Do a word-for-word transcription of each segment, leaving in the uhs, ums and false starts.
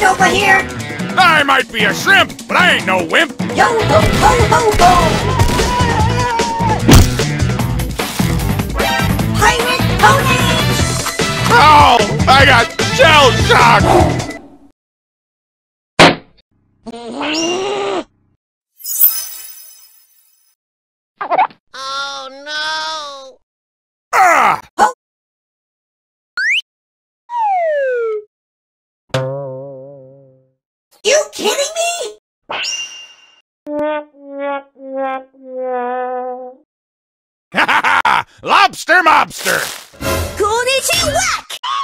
over here? I might be a shrimp, but I ain't no wimp. Yo ho ho ho ho! Pirate pony! Oh, I got shell shock. Oh no! Ah! Oh. You kidding me? Ha ha ha! Lobster mobster! Konnichi whack!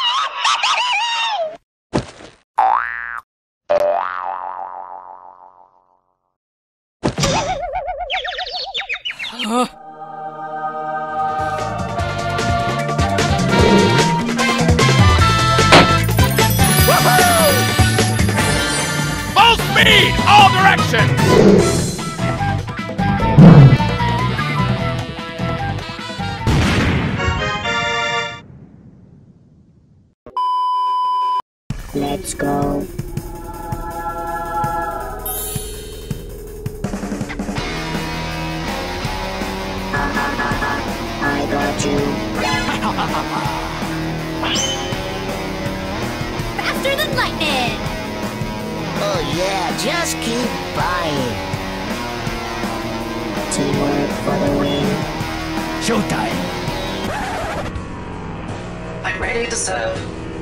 Huh? Full speed! All directions! Let's go. I got you. Faster than lightning! Oh yeah, just keep buying. Teamwork for the win. Showtime! I'm ready to serve.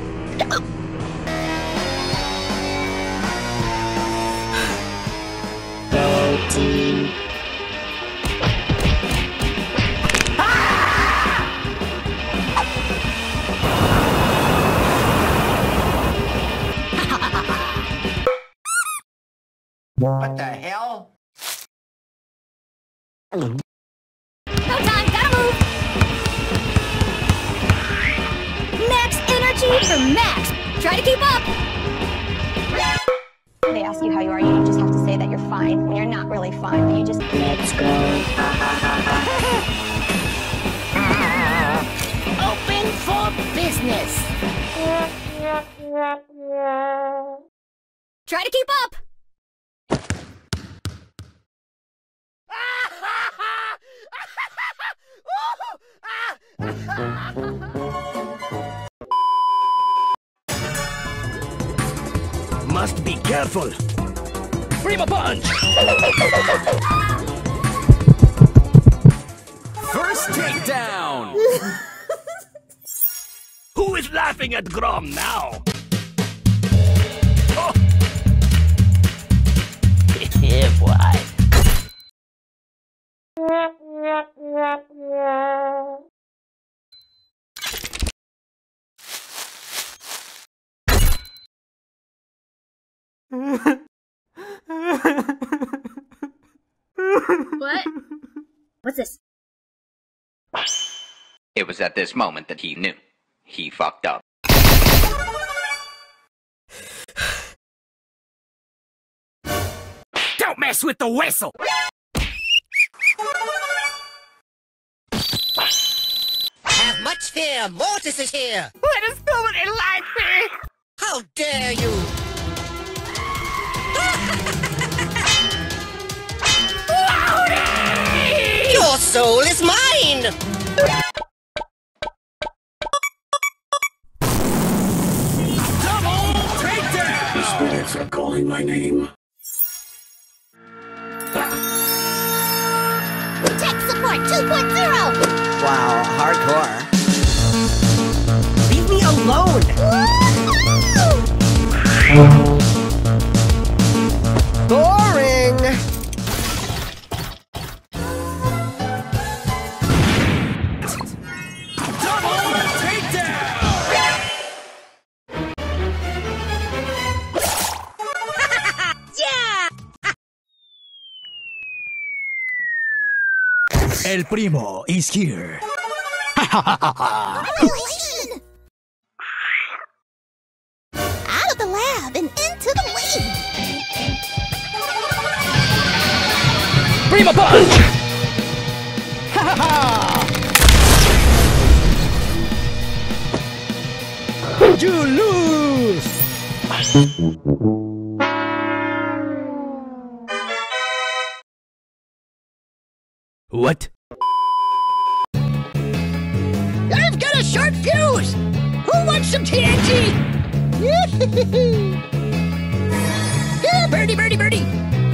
Go team. What the hell? No time, gotta move! Max energy for Max! Try to keep up! They ask you how you are, you just have to say that you're fine when you're not really fine, but you just... Let's go. Open for business. Try to keep up! Must be careful. Prima punch! First takedown! Who is laughing at Grom now? Oh. Yeah, boy. What? What's this? It was at this moment that he knew. He fucked up. Don't mess with the whistle! Have much fear, Mortis is here! Let us know what it like me! How dare you! Your soul is mine! Double takedown! The spirits are calling my name. Tech support two point oh! Wow, hardcore. Leave me alone! Boring! Double takedown! Yeah! El Primo is here. Out of the lab and into the wing! Prima punch! You lose! What? I've got a short fuse! Who wants some T N T? Yeah, birdie, birdie, birdie!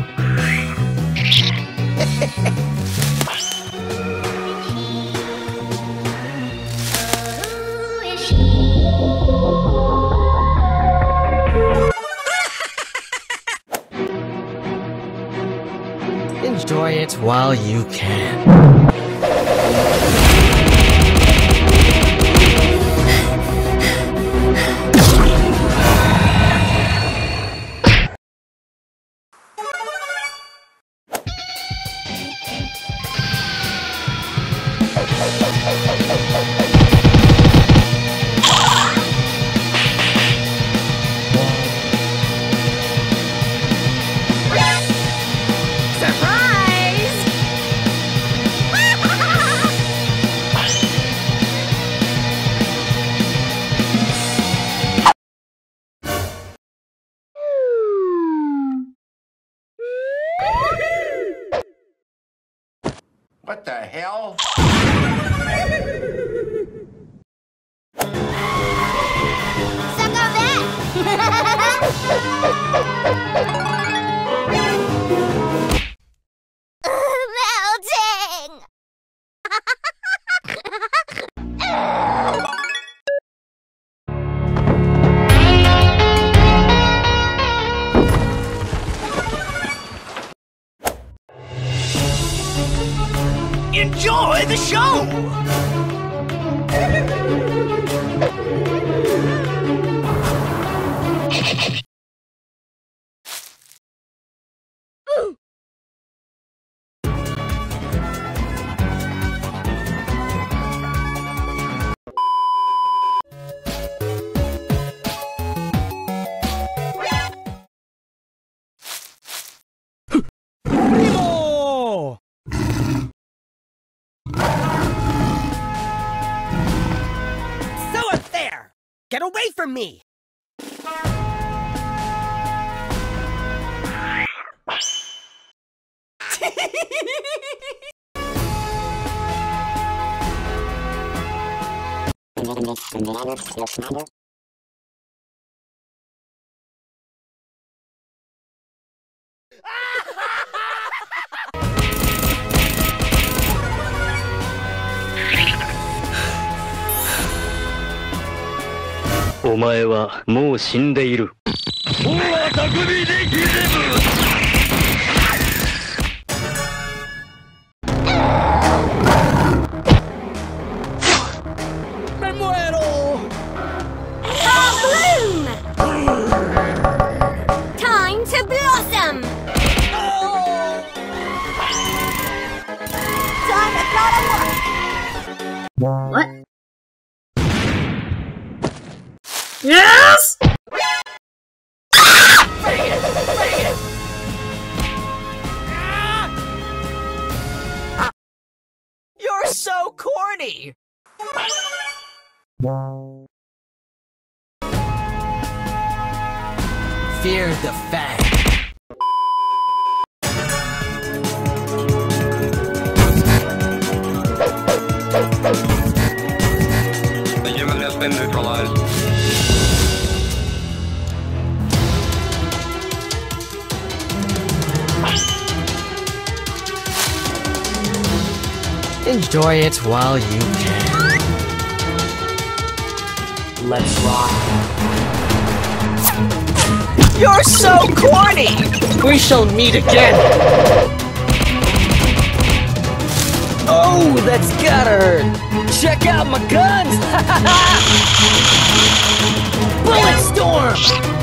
Enjoy it while you can. What the hell? Suck on that! Melting! Enjoy the show! Get away from me! お前はもう死んでいる。 Me muero! Bloom! Time to blossom! Time to gotta work! What? Yes! You're so corny! Fear the fang. The human has been neutralized. Enjoy it while you can. Let's rock. You're so corny! We shall meet again. Oh, that's gotta hurt. Check out my guns. Bullet storm.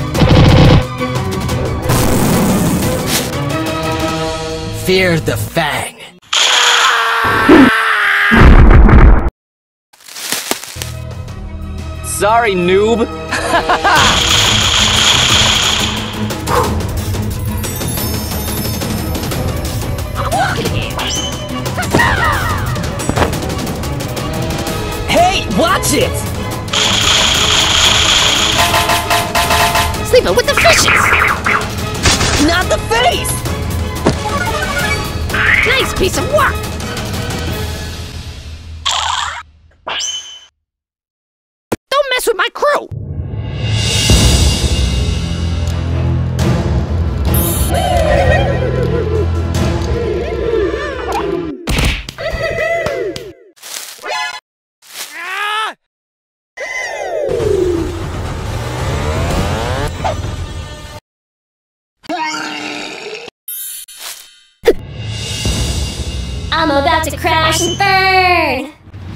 Fear the fang. Sorry, noob. Hey, watch it! Sleep Diva with the fishes! Not the face! Nice piece of work! Don't mess with my crew! I'm about to crash and burn!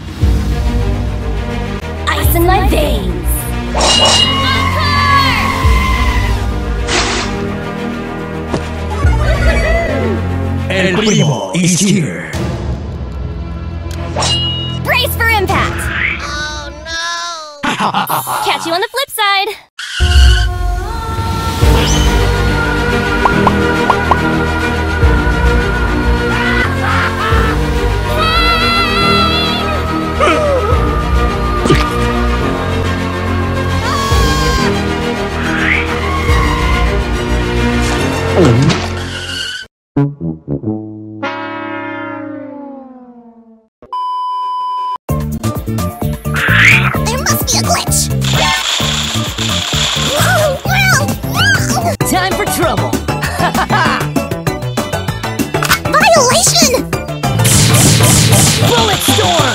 Ice in my veins! El Primo is here. Brace for impact! Oh no! Catch you on the flip side! There must be a glitch! Whoa, whoa, whoa. Time for trouble! Violation! Bullet storm!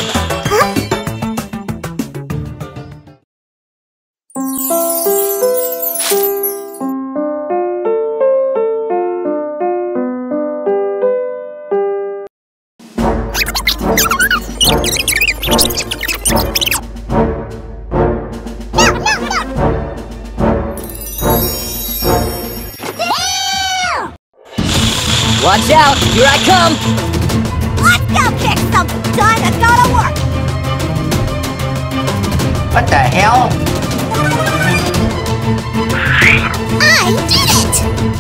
Watch out! Here I come! Let's go kick some butt and go to work! What the hell? I did it!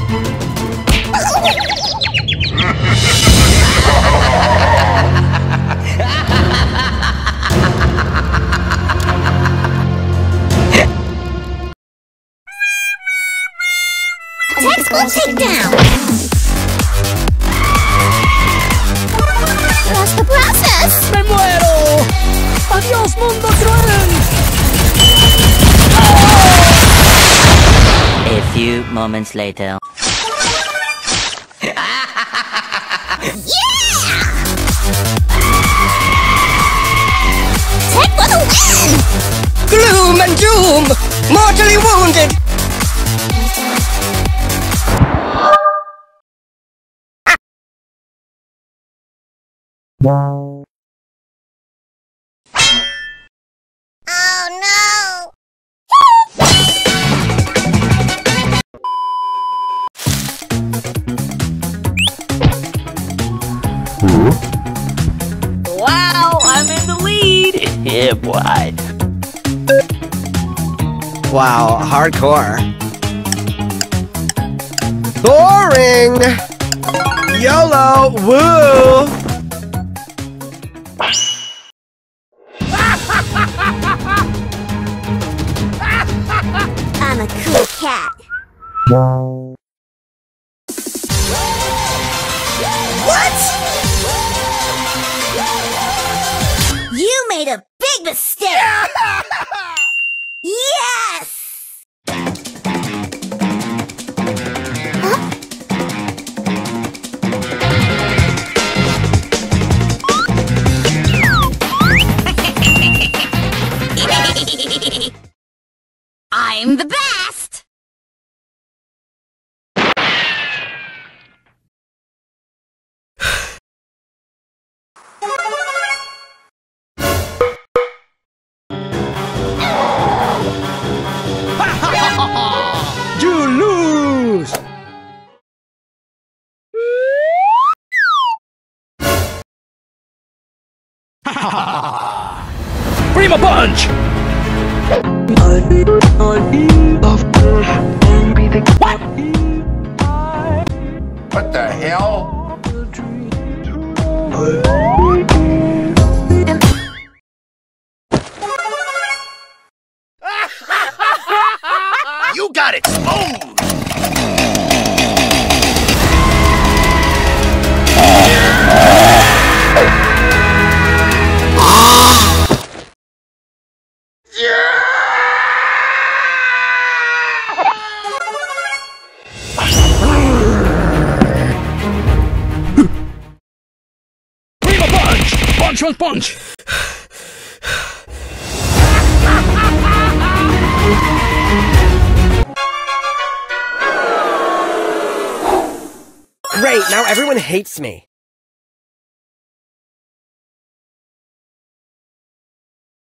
Textbook takedown! Trust the process! ¡Me muero! ¡Adiós, mundo cruel! A few moments later. Tech for the win! Gloom and doom! Mortally wounded! Oh no! Wow, I'm in the lead! Yeah, boy. Wow, hardcore. Boring! YOLO! Woo! I'm a cool cat. What? You made a big mistake! Yes! Huh? I'm the best! You lose! Primo Punch! What the hell? You You got it smooth! Prima punch! Punch, punch, punch! Great, now everyone hates me.